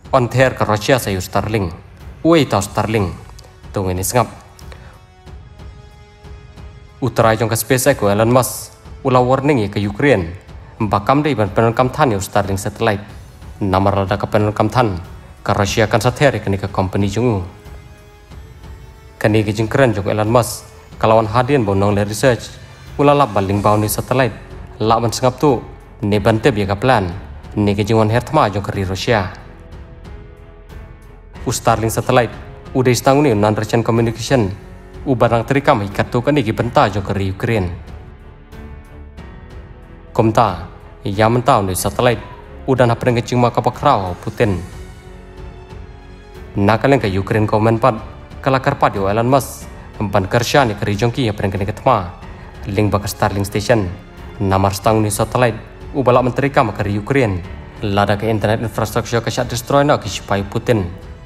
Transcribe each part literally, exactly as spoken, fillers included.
on ther ka Russia sayu Starlink uai tau Starlink tung ini sengap uterai jong ka SpaceX ko Elon Musk ula warning ye ke Ukraine bakam dei ban penel kam than yo Starlink satellite namar lada ka penel kam than ka Russia kan sather ke ni ka company jungu kani ke jing keren jong Elon Musk kalawan hadian bonong le research ula lap baling bau ni satellite la ban sengap tu ne bante bi ka plan ni ke jing wan her thma jong kari Russia u Starlink satellite udah istang ni non Russian communication u barang terikam ikat tu kan iki benta jong kari Ukraine komta ya mentau ni satellite udah na preng kecing maka pakrau Putin nakalen ke Ukraine komen pat kala karpat yo Elon Musk empan kersya ni kari jongki ya preng kene ketma link bak Starlink station namar stang ni satellite u balak menterikam kari Ukraine lada ke internet infrastructure ke syak destroy na ke sipai Putin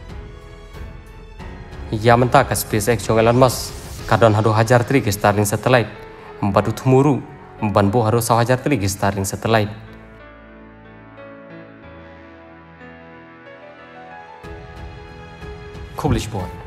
ya mentah ke SpaceX jong Elon Musk kadon hadu hajar tri ke Starlink satellite mbadu tumuru mban bo harus sahajar tri ke Starlink satellite Kublish board